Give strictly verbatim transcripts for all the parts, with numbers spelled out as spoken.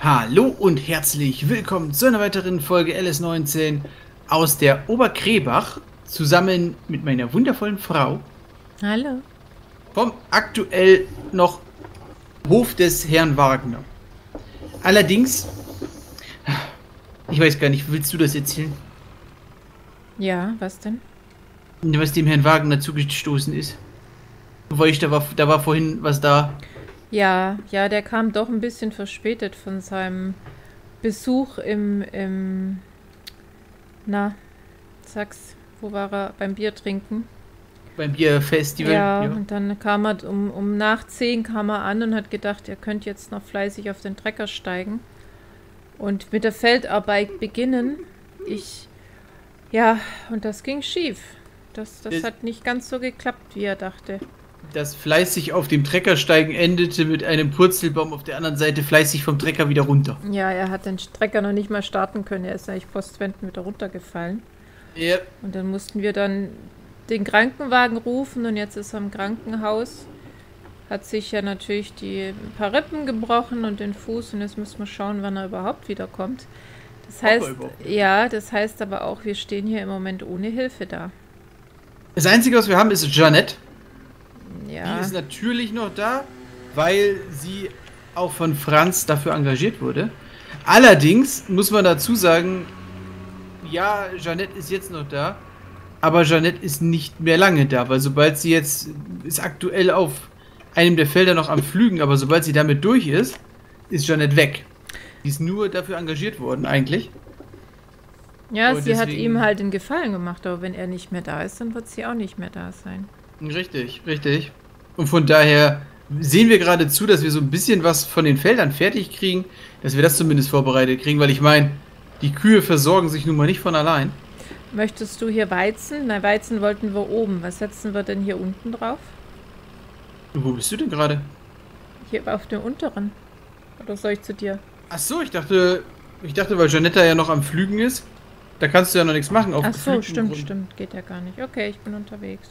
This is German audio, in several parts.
Hallo und herzlich willkommen zu einer weiteren Folge L S neunzehn aus der Oberkrebach, zusammen mit meiner wundervollen Frau. Hallo. Vom aktuell noch Hof des Herrn Wagner. Allerdings, ich weiß gar nicht, willst du das erzählen? Ja, was denn? Was dem Herrn Wagner zugestoßen ist? Weil ich, da war, da war vorhin was da. Ja, ja, der kam doch ein bisschen verspätet von seinem Besuch im, im, na, sag's, wo war er? Beim Bier trinken. Beim Bierfestival. Ja, Ja, und dann kam er um, um nach zehn kam er an und hat gedacht, er könnte jetzt noch fleißig auf den Trecker steigen und mit der Feldarbeit beginnen. Ich, ja, und das ging schief. Das, das Das- hat nicht ganz so geklappt, wie er dachte. Das fleißig auf dem Trecker steigen endete mit einem Purzelbaum auf der anderen Seite fleißig vom Trecker wieder runter. Ja, er hat den Trecker noch nicht mal starten können. Er ist eigentlich postwendend wieder runtergefallen. Ja. Und dann mussten wir dann den Krankenwagen rufen und jetzt ist er im Krankenhaus. Hat sich ja natürlich die ein paar Rippen gebrochen und den Fuß und jetzt müssen wir schauen, wann er überhaupt wiederkommt. Das heißt, ja, das heißt aber auch, wir stehen hier im Moment ohne Hilfe da. Das Einzige, was wir haben, ist Jeanette. Ja, Die ist natürlich noch da, weil sie auch von Franz dafür engagiert wurde. Allerdings muss man dazu sagen, ja, Jeanette ist jetzt noch da, aber Jeanette ist nicht mehr lange da, weil sobald sie jetzt ist aktuell auf einem der Felder noch am Pflügen, aber sobald sie damit durch ist, ist Jeanette weg. Die ist nur dafür engagiert worden eigentlich. ja, und sie hat deswegen- ihm halt den Gefallen gemacht, aber wenn er nicht mehr da ist, dann wird sie auch nicht mehr da sein. Richtig, richtig. Und von daher sehen wir gerade zu, dass wir so ein bisschen was von den Feldern fertig kriegen, dass wir das zumindest vorbereitet kriegen, weil ich meine, die Kühe versorgen sich nun mal nicht von allein. Möchtest du hier Weizen? Na, Weizen wollten wir oben. Was setzen wir denn hier unten drauf? Wo bist du denn gerade? Hier auf dem unteren. Oder soll ich zu dir? Ach so, ich dachte, ich dachte, weil Janetta ja noch am Pflügen ist, da kannst du ja noch nichts machen. Auf Ach so, gepflügten stimmt, Grund. stimmt. Geht ja gar nicht. Okay, ich bin unterwegs.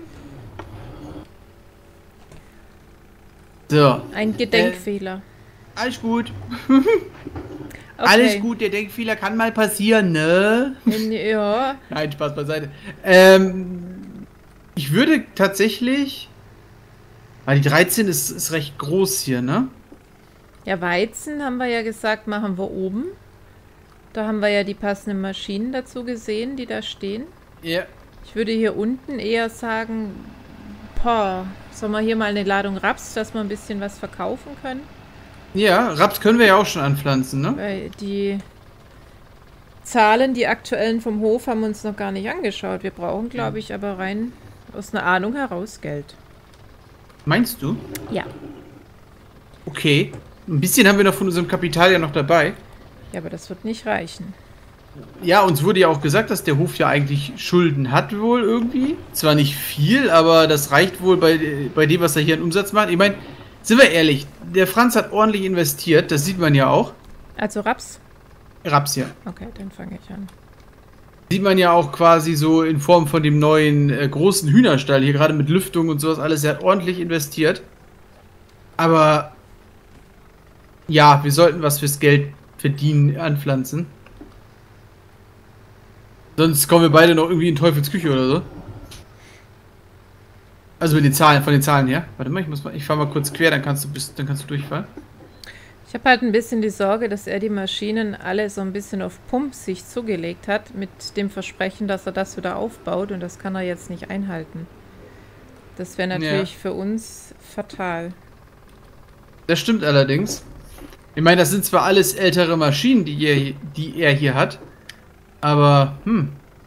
So, Ein Gedenkfehler. alles gut. Okay. Alles gut, der Denkfehler kann mal passieren, ne? In, ja, Nein, Spaß beiseite. Ähm, ich würde tatsächlich... Weil die dreizehn ist, ist recht groß hier, ne? ja, Weizen haben wir ja gesagt, machen wir oben. Da haben wir ja die passenden Maschinen dazu gesehen, die da stehen. Ja. Ich würde hier unten eher sagen, boah, sollen wir hier mal eine Ladung Raps, dass wir ein bisschen was verkaufen können? Ja, Raps können wir ja auch schon anpflanzen, ne? Weil die Zahlen, die aktuellen vom Hof, haben wir uns noch gar nicht angeschaut. Wir brauchen, glaube ich, aber rein aus einer Ahnung heraus Geld. Meinst du? Ja. Okay. Ein bisschen haben wir noch von unserem Kapital ja noch dabei. Ja, aber das wird nicht reichen. Ja, uns wurde ja auch gesagt, dass der Hof ja eigentlich Schulden hat wohl irgendwie. Zwar nicht viel, aber das reicht wohl bei, bei dem, was er hier an Umsatz macht. Ich meine, sind wir ehrlich, der Franz hat ordentlich investiert, das sieht man ja auch. Also Raps? Raps ja. Okay, dann fange ich an. Sieht man ja auch quasi so in Form von dem neuen äh, großen Hühnerstall hier, gerade mit Lüftung und sowas alles. Er hat ordentlich investiert. Aber ja, wir sollten was fürs Geld verdienen, anpflanzen. Sonst kommen wir beide noch irgendwie in Teufels Küche oder so. Also mit den Zahlen, von den Zahlen her. Warte mal, ich muss mal, ich fahr mal kurz quer, dann kannst du bis, dann kannst du durchfahren. Ich habe halt ein bisschen die Sorge, dass er die Maschinen alle so ein bisschen auf Pump sich zugelegt hat, mit dem Versprechen, dass er das wieder aufbaut und das kann er jetzt nicht einhalten. Das wäre natürlich Ja. für uns fatal. Das stimmt allerdings. Ich meine, das sind zwar alles ältere Maschinen, die er, die er hier hat, aber hm.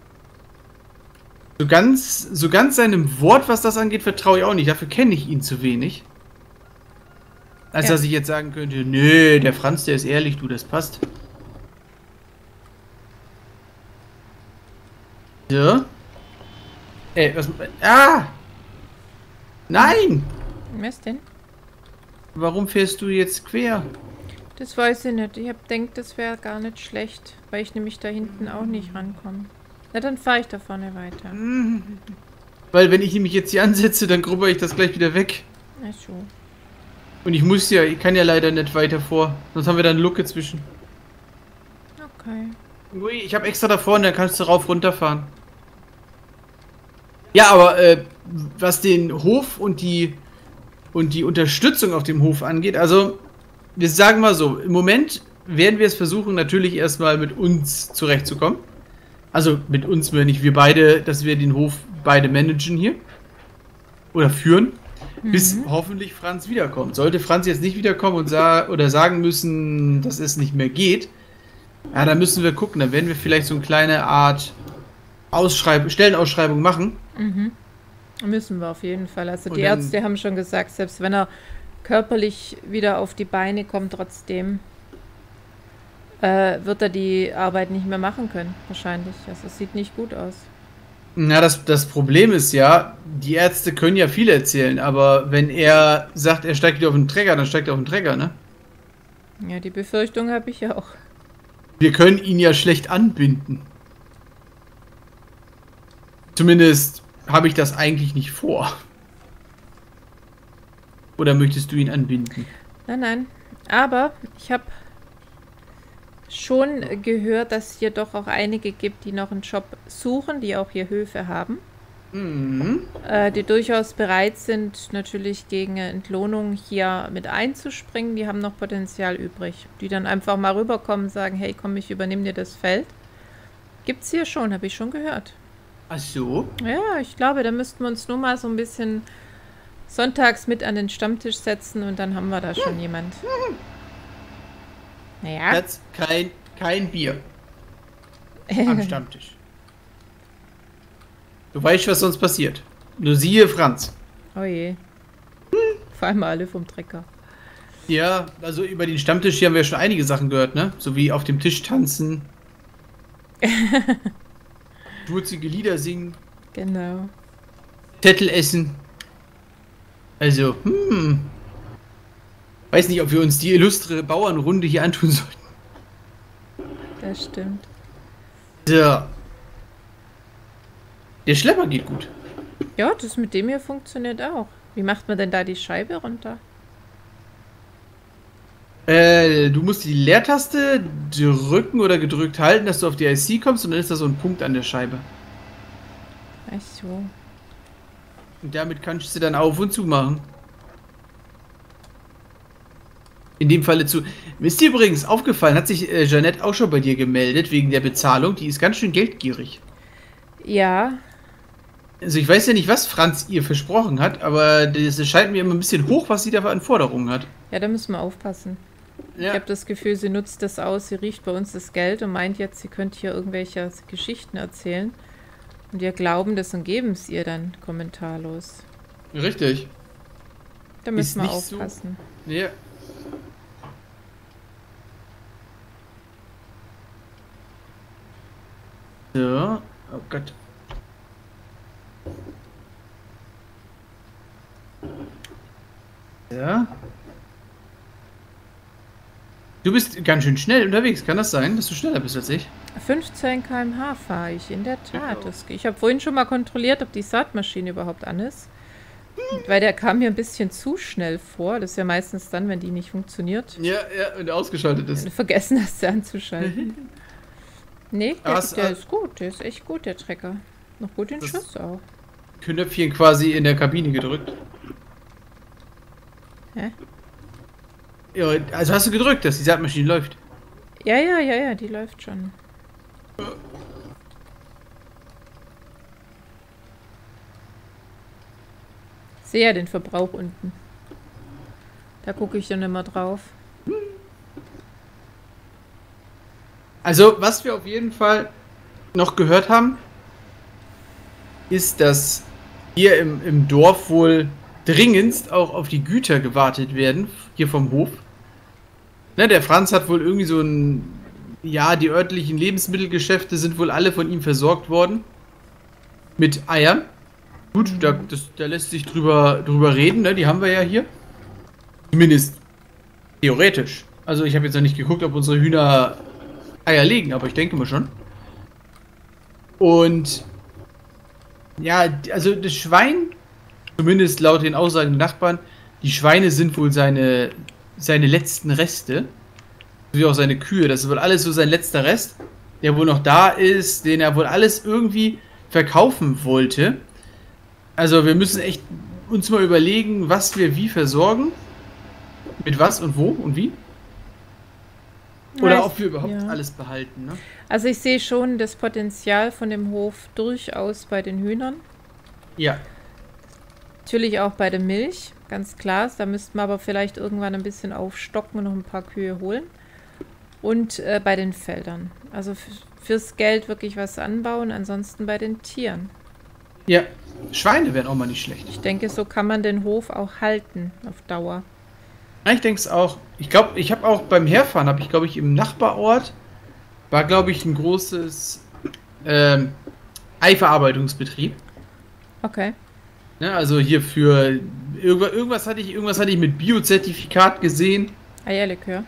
So ganz, so ganz seinem Wort, was das angeht, vertraue ich auch nicht. Dafür kenne ich ihn zu wenig. Als Ja. dass ich jetzt sagen könnte, nee, der Franz, der ist ehrlich, du, das passt. So. Ey, was... Ah! Nein! Was denn? Warum fährst du jetzt quer? Das weiß ich nicht. Ich hab denkt, das wäre gar nicht schlecht, weil ich nämlich da hinten auch nicht rankomme. Na, dann fahre ich da vorne weiter. Weil wenn ich nämlich jetzt hier ansetze, dann grubber ich das gleich wieder weg. Ach so. Und ich muss ja, ich kann ja leider nicht weiter vor. Sonst haben wir da eine Lücke zwischen. Okay. Ui, ich habe extra da vorne, dann kannst du rauf runterfahren. Ja, aber äh, was den Hof und die und die Unterstützung auf dem Hof angeht, also wir sagen mal so, im Moment werden wir es versuchen, natürlich erstmal mit uns zurechtzukommen. Also mit uns, wenn nicht wir beide, dass wir den Hof beide managen hier. Oder führen. Mhm. Bis hoffentlich Franz wiederkommt. Sollte Franz jetzt nicht wiederkommen und sa oder sagen müssen, dass es nicht mehr geht, ja, dann müssen wir gucken. Dann werden wir vielleicht so eine kleine Art Ausschreib Stellenausschreibung machen. Mhm. Müssen wir auf jeden Fall. Also Und die dann- Ärzte haben schon gesagt, selbst wenn er körperlich wieder auf die Beine kommt, trotzdem äh, wird er die Arbeit nicht mehr machen können. Wahrscheinlich. Also es sieht nicht gut aus. Na, das, das Problem ist ja, die Ärzte können ja viel erzählen, aber wenn er sagt, er steigt wieder auf den Träger, dann steigt er auf den Träger, ne? Ja, die Befürchtung habe ich ja auch. Wir können ihn ja schlecht anbinden. Zumindest habe ich das eigentlich nicht vor. Oder möchtest du ihn anbinden? Nein, nein. Aber ich habe schon gehört, dass es hier doch auch einige gibt, die noch einen Job suchen, die auch hier Höfe haben. Mhm. Äh, die durchaus bereit sind, natürlich gegen eine Entlohnung hier mit einzuspringen. Die haben noch Potenzial übrig. Die dann einfach mal rüberkommen und sagen, hey, komm, ich übernehme dir das Feld. Gibt's hier schon, habe ich schon gehört. Ach so? Ja, ich glaube, da müssten wir uns nur mal so ein bisschen sonntags mit an den Stammtisch setzen und dann haben wir da schon jemand. Naja. Jetzt kein, kein Bier am Stammtisch. Du weißt, was sonst passiert. Nur siehe Franz. Oh je. Vor allem alle vom Trecker. Ja, also über den Stammtisch hier haben wir schon einige Sachen gehört, ne? So wie auf dem Tisch tanzen. Durzige Lieder singen. Genau. Tettel essen. Also, hm. Weiß nicht, ob wir uns die illustre Bauernrunde hier antun sollten. Das stimmt. So. Der Schlepper geht gut. Ja, das mit dem hier funktioniert auch. Wie macht man denn da die Scheibe runter? Äh, du musst die Leertaste drücken oder gedrückt halten, dass du auf die I C kommst und dann ist da so ein Punkt an der Scheibe. Ach so. Und damit kannst du sie dann auf und zu machen. In dem Falle zu. Mir ist dir übrigens aufgefallen, hat sich äh, Jeanette auch schon bei dir gemeldet wegen der Bezahlung. Die ist ganz schön geldgierig. Ja, Also ich weiß ja nicht, was Franz ihr versprochen hat, aber das scheint mir immer ein bisschen hoch, was sie da für Anforderungen hat. ja, da müssen wir aufpassen. Ich Ja. habe das Gefühl, sie nutzt das aus, sie riecht bei uns das Geld und meint jetzt, sie könnte hier irgendwelche Geschichten erzählen. Und wir glauben das und geben es ihr dann kommentarlos. Richtig. Da Ist müssen wir nicht so- aufpassen. Ja. So. Oh Gott. Ja. Du bist ganz schön schnell unterwegs, kann das sein, dass du schneller bist als ich? fünfzehn Kilometer pro Stunde fahre ich, in der Tat. Genau. Das, ich habe vorhin schon mal kontrolliert, ob die Saatmaschine überhaupt an ist. Weil der kam mir ein bisschen zu schnell vor. Das ist ja meistens dann, wenn die nicht funktioniert. Ja, ja, wenn der ausgeschaltet Wenn ist. du vergessen hast, sie anzuschalten. Nee, der, Was, der äh, ist gut. Der ist echt gut, der Trecker. Noch gut in Das- Schuss auch. Knöpfchen quasi in der Kabine gedrückt. Hä? Ja, also hast du gedrückt, dass die Saatmaschine läuft. Ja, ja, ja, ja, die läuft schon. Ich sehe ja den Verbrauch unten. Da gucke ich dann immer drauf. Also, was wir auf jeden Fall noch gehört haben, ist, dass hier im, im Dorf wohl dringendst auch auf die Güter gewartet werden, hier vom Hof. Ne, der Franz hat wohl irgendwie so ein, ja, die örtlichen Lebensmittelgeschäfte sind wohl alle von ihm versorgt worden. Mit Eiern. Gut, da, das, da lässt sich drüber, drüber reden, ne, die haben wir ja hier. Zumindest theoretisch. Also ich habe jetzt noch nicht geguckt, ob unsere Hühner Eier legen, aber ich denke mal schon. Und ja, also das Schwein, zumindest laut den Aussagen der Nachbarn, die Schweine sind wohl seine, seine letzten Reste. Wie auch seine Kühe. Das ist wohl alles so sein letzter Rest, der wohl noch da ist, den er wohl alles irgendwie verkaufen wollte. Also wir müssen echt uns mal überlegen, was wir wie versorgen. Mit was und wo und wie. Oder Ja, ob wir überhaupt ja. alles behalten. Ne? Also ich sehe schon das Potenzial von dem Hof durchaus bei den Hühnern. Ja. Natürlich auch bei der Milch, ganz klar. Da müssten wir aber vielleicht irgendwann ein bisschen aufstocken und noch ein paar Kühe holen. Und äh, bei den Feldern. Also f- fürs Geld wirklich was anbauen, ansonsten bei den Tieren. Ja. Schweine wären auch mal nicht schlecht. Ich denke, so kann man den Hof auch halten auf Dauer. Ja, ich denke es auch. Ich glaube, ich habe auch beim Herfahren, habe ich glaube ich im Nachbarort, war glaube ich ein großes ähm, Eiverarbeitungsbetrieb. Okay. Ne, also hier für irgendwas, irgendwas hatte ich, irgendwas hatte ich mit Biozertifikat gesehen. Eierlikör.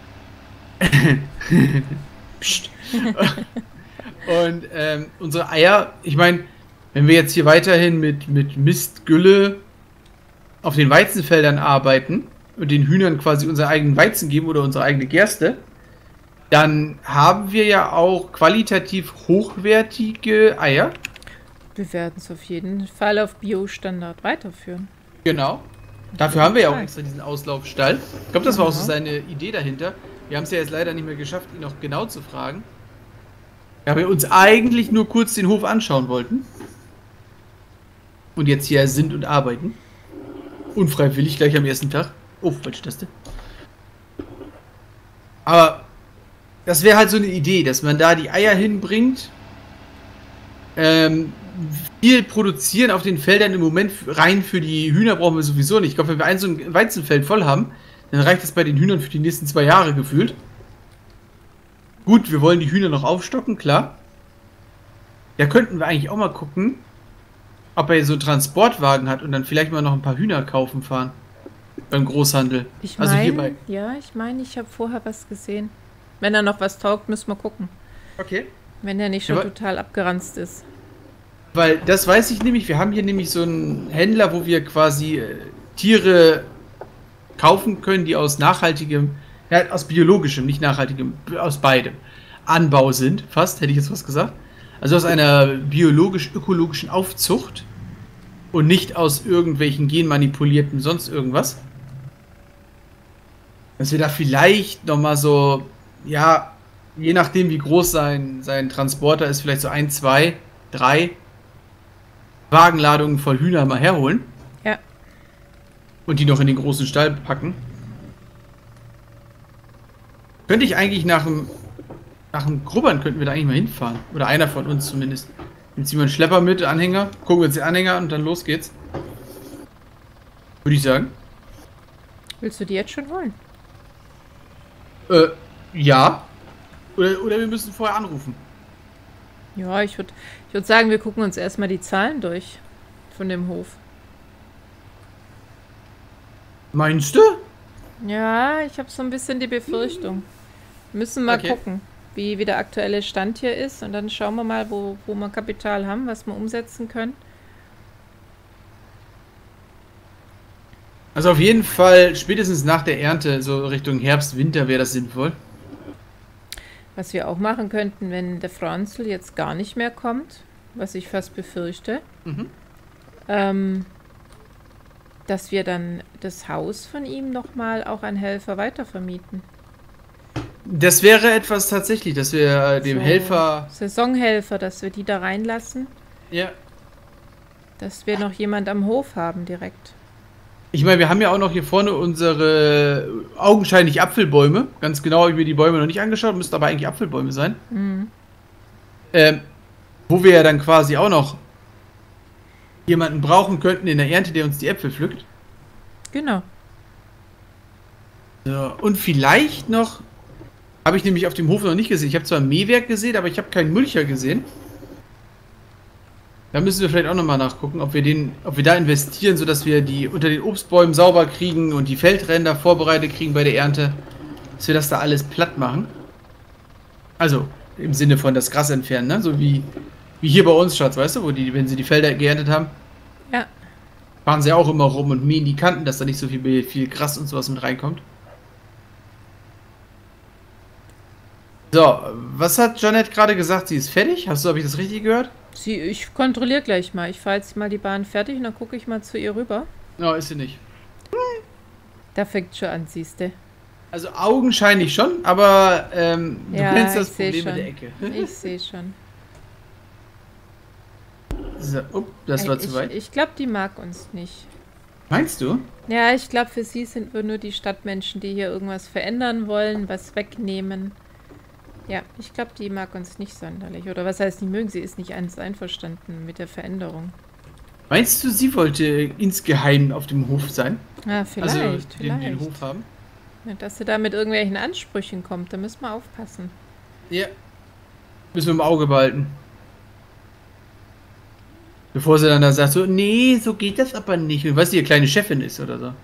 Psst. Und ähm, unsere Eier, ich meine, wenn wir jetzt hier weiterhin mit, mit Mistgülle auf den Weizenfeldern arbeiten und den Hühnern quasi unseren eigenen Weizen geben oder unsere eigene Gerste, dann haben wir ja auch qualitativ hochwertige Eier. Wir werden es auf jeden Fall auf Bio-Standard weiterführen. Genau. Dafür haben wir ja auch Fall. extra diesen Auslaufstall. Ich glaube, das war auch so Ja. seine Idee dahinter. Wir haben es ja jetzt leider nicht mehr geschafft, ihn noch genau zu fragen. Ja, wir uns eigentlich nur kurz den Hof anschauen wollten. Und jetzt hier sind und arbeiten. Unfreiwillig, gleich am ersten Tag. Oh, falsche Taste. Aber das wäre halt so eine Idee, dass man da die Eier hinbringt. Ähm, viel produzieren auf den Feldern im Moment rein für die Hühner brauchen wir sowieso nicht. Ich glaube, wenn wir ein so ein Weizenfeld voll haben, dann reicht das bei den Hühnern für die nächsten zwei Jahre gefühlt. Gut, wir wollen die Hühner noch aufstocken, klar. Da könnten wir eigentlich auch mal gucken, ob er so einen Transportwagen hat und dann vielleicht mal noch ein paar Hühner kaufen fahren. Beim Großhandel. Ich Also meine, hierbei. ja, ich meine, ich habe vorher was gesehen. Wenn er noch was taugt, müssen wir gucken. Okay. Wenn er nicht schon Ja, total abgeranzt ist. Weil das weiß ich nämlich, wir haben hier nämlich so einen Händler, wo wir quasi äh, Tiere kaufen können, die aus nachhaltigem, ja, aus biologischem, nicht nachhaltigem, aus beidem Anbau sind, fast, hätte ich jetzt was gesagt. Also aus einer biologisch-ökologischen Aufzucht und nicht aus irgendwelchen genmanipulierten sonst irgendwas. Dass wir da vielleicht nochmal so, ja, je nachdem wie groß sein, sein Transporter ist, vielleicht so ein, zwei, drei Wagenladungen voll Hühner mal herholen. Ja. Und die noch in den großen Stall packen. Könnte ich eigentlich nach dem nach dem Grubbern könnten wir da eigentlich mal hinfahren. Oder einer von uns zumindest. Jetzt ziehen wir einen Schlepper mit, Anhänger, gucken wir uns den Anhänger an und dann los geht's. Würde ich sagen. Willst du die jetzt schon holen? Äh, ja. Oder, oder wir müssen vorher anrufen. Ja, ich würde ich würd sagen, wir gucken uns erstmal die Zahlen durch von dem Hof. Meinst du? Ja, ich habe so ein bisschen die Befürchtung. Müssen mal Okay. gucken, wie, wie der aktuelle Stand hier ist. Und dann schauen wir mal, wo, wo wir Kapital haben, was wir umsetzen können. Also auf jeden Fall spätestens nach der Ernte, so Richtung Herbst, Winter wäre das sinnvoll. Was wir auch machen könnten, wenn der Franzl jetzt gar nicht mehr kommt, was ich fast befürchte, Mhm. ähm, dass wir dann das Haus von ihm nochmal auch an Helfer weitervermieten. Das wäre etwas tatsächlich, dass wir dem So Helfer... Saisonhelfer, dass wir die da reinlassen, Ja. dass wir noch jemand am Hof haben direkt. Ich meine, wir haben ja auch noch hier vorne unsere augenscheinlich Apfelbäume. Ganz genau habe ich mir die Bäume noch nicht angeschaut, müssten aber eigentlich Apfelbäume sein. Mhm. Ähm, wo wir ja dann quasi auch noch jemanden brauchen könnten in der Ernte, der uns die Äpfel pflückt. Genau. So, und vielleicht noch, habe ich nämlich auf dem Hof noch nicht gesehen. Ich habe zwar ein Mähwerk gesehen, aber ich habe keinen Mulcher gesehen. Da müssen wir vielleicht auch nochmal nachgucken, ob wir den, ob wir da investieren, sodass wir die unter den Obstbäumen sauber kriegen und die Feldränder vorbereitet kriegen bei der Ernte. Dass wir das da alles platt machen. Also, im Sinne von das Gras entfernen, ne? So wie, wie hier bei uns, Schatz, weißt du, wo die, wenn sie die Felder geerntet haben. Ja. Fahren sie auch immer rum und mähen die Kanten, dass da nicht so viel, viel Gras und sowas mit reinkommt. So, was hat Jeanette gerade gesagt? Sie ist fertig? Hast du, habe ich das richtig gehört? Sie, ich kontrolliere gleich mal. Ich fahre jetzt mal die Bahn fertig und dann gucke ich mal zu ihr rüber. Ja, ist sie nicht. Da fängt schon an, siehste. Also augenscheinlich schon, aber ähm, du Ja, kennst das ich seh Problem schon. mit der Ecke. Ich sehe schon. So, up, das war ich, zu weit. Ich glaube, die mag uns nicht. Meinst du? Ja, ich glaube, für sie sind wir nur die Stadtmenschen, die hier irgendwas verändern wollen, was wegnehmen. Ja, ich glaube, die mag uns nicht sonderlich. Oder was heißt, die mögen sie, ist nicht ganz einverstanden mit der Veränderung. Meinst du, sie wollte insgeheim auf dem Hof sein? Ja, vielleicht, also den, vielleicht. den Hof haben? Ja, dass sie da mit irgendwelchen Ansprüchen kommt, da müssen wir aufpassen. Ja. Müssen wir im Auge behalten. Bevor sie dann da sagt, so, nee, so geht das aber nicht. Und weißt du, ihr kleine Chefin ist oder so.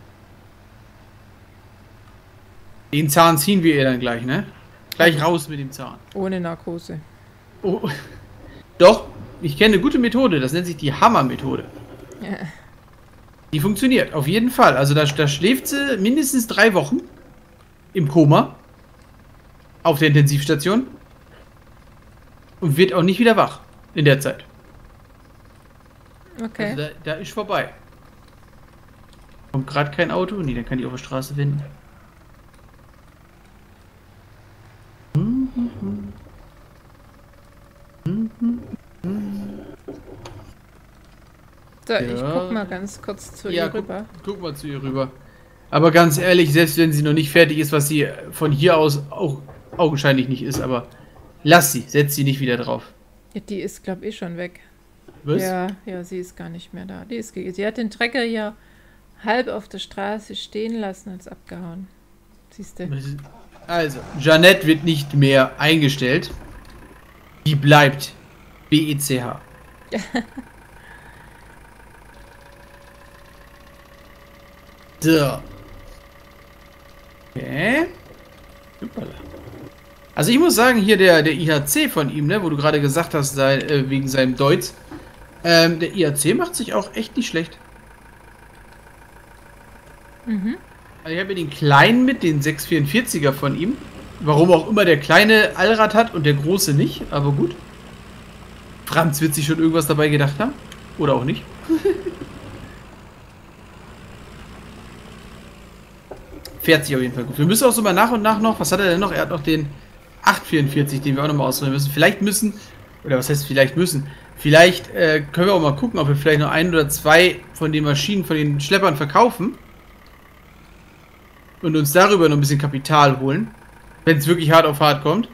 Den Zahn ziehen wir ihr dann gleich, ne? Gleich raus mit dem Zahn. Ohne Narkose. Oh. Doch, ich kenne eine gute Methode, das nennt sich die Hammer-Methode. Ja. Die funktioniert, auf jeden Fall. Also da, da schläft sie mindestens drei Wochen im Koma auf der Intensivstation und wird auch nicht wieder wach in der Zeit. Okay. Also da, da ist vorbei. Kommt gerade kein Auto? Nee, dann kann die auf der Straße finden. So, Ja. ich guck mal ganz kurz zu Ja, ihr guck, rüber. guck mal zu ihr rüber. Aber ganz ehrlich, selbst wenn sie noch nicht fertig ist, was sie von hier aus auch augenscheinlich nicht ist, aber lass sie, setz sie nicht wieder drauf. Ja, die ist, glaube ich, schon weg. Was? Ja, ja, sie ist gar nicht mehr da. Die ist ge- sie hat den Trecker hier halb auf der Straße stehen lassen und ist abgehauen. Siehst du? Also, Jeanette wird nicht mehr eingestellt. Die bleibt B E C H. So. Okay. Hoppala. Also ich muss sagen, hier der, der I H C von ihm, ne, wo du gerade gesagt hast, sei, äh, wegen seinem Deutsch, ähm, der I H C macht sich auch echt nicht schlecht. Mhm. Also ich habe ja den kleinen mit, den sechs vierundvierziger von ihm. Warum auch immer der kleine Allrad hat und der große nicht, aber gut. Franz wird sich schon irgendwas dabei gedacht haben. Oder auch nicht. Fährt sich auf jeden Fall gut. Wir müssen auch so mal nach und nach noch, was hat er denn noch? Er hat noch den acht vierundvierzig, den wir auch nochmal ausprobieren müssen. Vielleicht müssen, oder was heißt vielleicht müssen, vielleicht äh, können wir auch mal gucken, ob wir vielleicht noch ein oder zwei von den Maschinen, von den Schleppern verkaufen. Und uns darüber noch ein bisschen Kapital holen. Wenn es wirklich hart auf hart kommt.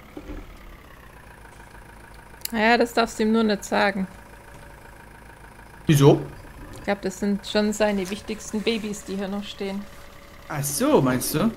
Naja, das darfst du ihm nur nicht sagen. Wieso? Ich glaube, das sind schon seine wichtigsten Babys, die hier noch stehen. Ach so, meinst du? Mhm.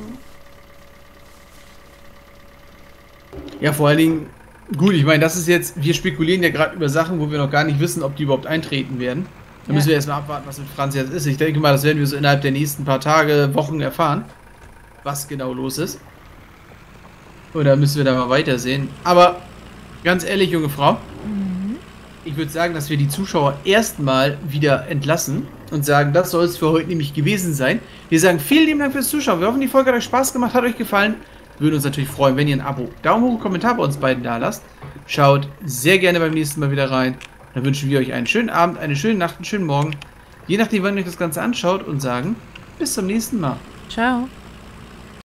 Ja, vor allen Dingen, gut, ich meine, das ist jetzt, wir spekulieren ja gerade über Sachen, wo wir noch gar nicht wissen, ob die überhaupt eintreten werden. Da Ja. müssen wir erstmal abwarten, was mit Franz jetzt ist. Ich denke mal, das werden wir so innerhalb der nächsten paar Tage, Wochen erfahren, was genau los ist. Und da müssen wir da mal weitersehen. Aber ganz ehrlich, junge Frau, Mhm. ich würde sagen, dass wir die Zuschauer erstmal wieder entlassen und sagen, das soll es für heute nämlich gewesen sein. Wir sagen vielen lieben Dank fürs Zuschauen. Wir hoffen, die Folge hat euch Spaß gemacht, hat euch gefallen. Wir würden uns natürlich freuen, wenn ihr ein Abo, Daumen hoch, Kommentar bei uns beiden da lasst. Schaut sehr gerne beim nächsten Mal wieder rein. Dann wünschen wir euch einen schönen Abend, eine schöne Nacht, einen schönen Morgen. Je nachdem, wann ihr euch das Ganze anschaut und sagen, bis zum nächsten Mal. Ciao.